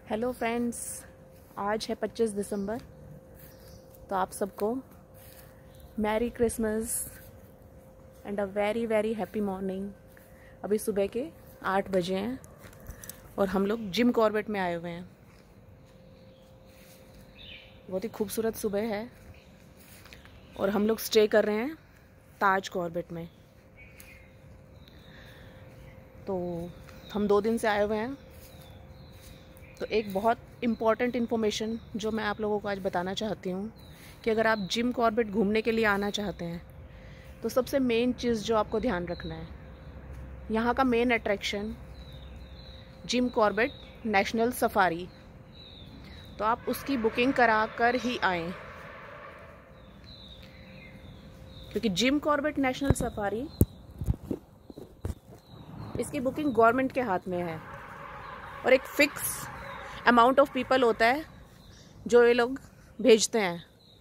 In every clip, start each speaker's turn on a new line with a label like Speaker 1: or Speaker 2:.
Speaker 1: Hello friends, आज है 25 दिसंबर। तो आप सबको merry Christmas and a very very happy morning. अभी सुबह के 8 बजे हैं और हम लोग जिम कॉर्बेट में आए हुए हैं। बहुत ही खूबसूरत सुबह है और हम लोग स्टे कर रहे हैं ताज कॉर्बेट में। तो हम 2 दिन से आए हुए हैं। तो एक बहुत इम्पॉर्टेंट इन्फॉर्मेशन जो मैं आप लोगों को आज बताना चाहती हूँ कि अगर आप जिम कॉर्बेट घूमने के लिए आना चाहते हैं तो सबसे मेन चीज़ जो आपको ध्यान रखना है, यहाँ का main attraction Jim Corbett national safari. तो आप उसकी बुकिंग करा कर ही आएँ, क्योंकि जिम कॉर्बेट नेशनल सफारी इसकी बुकिंग गवर्नमेंट के हाथ में है और एक फिक्स अमाउंट ऑफ पीपल होता है जो ये लोग भेजते हैं।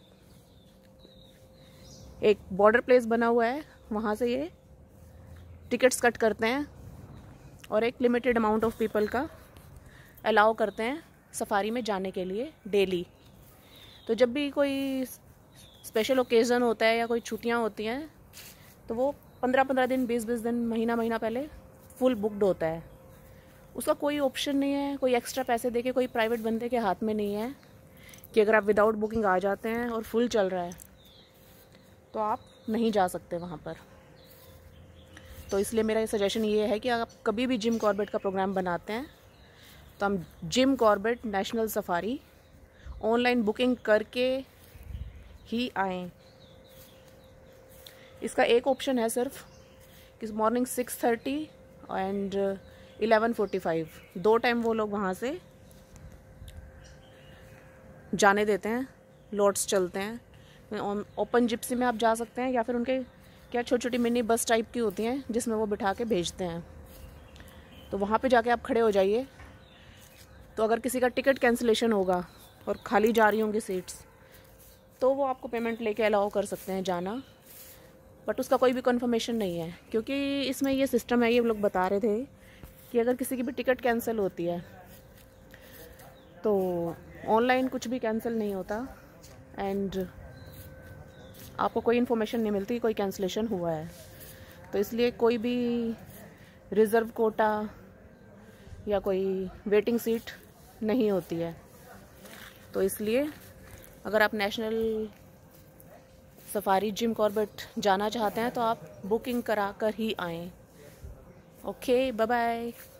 Speaker 1: एक बॉर्डर प्लेस बना हुआ है, वहाँ से ये टिकट्स कट करते हैं और एक लिमिटेड अमाउंट ऑफ पीपल का अलाउ करते हैं सफारी में जाने के लिए डेली। तो जब भी कोई स्पेशल ओकेज़न होता है या कोई छुट्टियाँ होती हैं तो वो 15-15 दिन, 20-20 दिन, महीना पहले फुल बुक्ड होता है। उसका कोई ऑप्शन नहीं है, कोई एक्स्ट्रा पैसे देके कोई प्राइवेट बंदे के हाथ में नहीं है कि अगर आप विदाउट बुकिंग आ जाते हैं और फुल चल रहा है तो आप नहीं जा सकते वहाँ पर। तो इसलिए मेरा सजेशन ये है कि आप कभी भी जिम कॉर्बेट का प्रोग्राम बनाते हैं तो हम Jim Corbett national safari online booking करके ही आएँ। इसका एक ऑप्शन है सिर्फ कि मॉर्निंग 6:30 एंड 11:45, 2 टाइम वो लोग वहाँ से जाने देते हैं। लॉट्स चलते हैं, ओपन जिप्सी में आप जा सकते हैं या फिर उनके क्या छोटी छोटी मिनी बस टाइप की होती हैं जिसमें वो बिठा के भेजते हैं। तो वहाँ पे जाके आप खड़े हो जाइए। तो अगर किसी का टिकट कैंसिलेशन होगा और खाली जा रही होंगी सीट्स तो वो आपको पेमेंट लेके अलाउ कर सकते हैं जाना, बट उसका कोई भी कंफर्मेशन नहीं है। क्योंकि इसमें ये सिस्टम है, ये लोग बता रहे थे कि अगर किसी की भी टिकट कैंसिल होती है तो ऑनलाइन कुछ भी कैंसिल नहीं होता एंड आपको कोई इन्फॉर्मेशन नहीं मिलती कोई कैंसिलेशन हुआ है। तो इसलिए कोई भी रिज़र्व कोटा या कोई वेटिंग सीट नहीं होती है। तो इसलिए अगर आप नेशनल सफारी जिम कॉर्बेट जाना चाहते हैं तो आप बुकिंग करा कर ही आएँ। Okay, bye bye.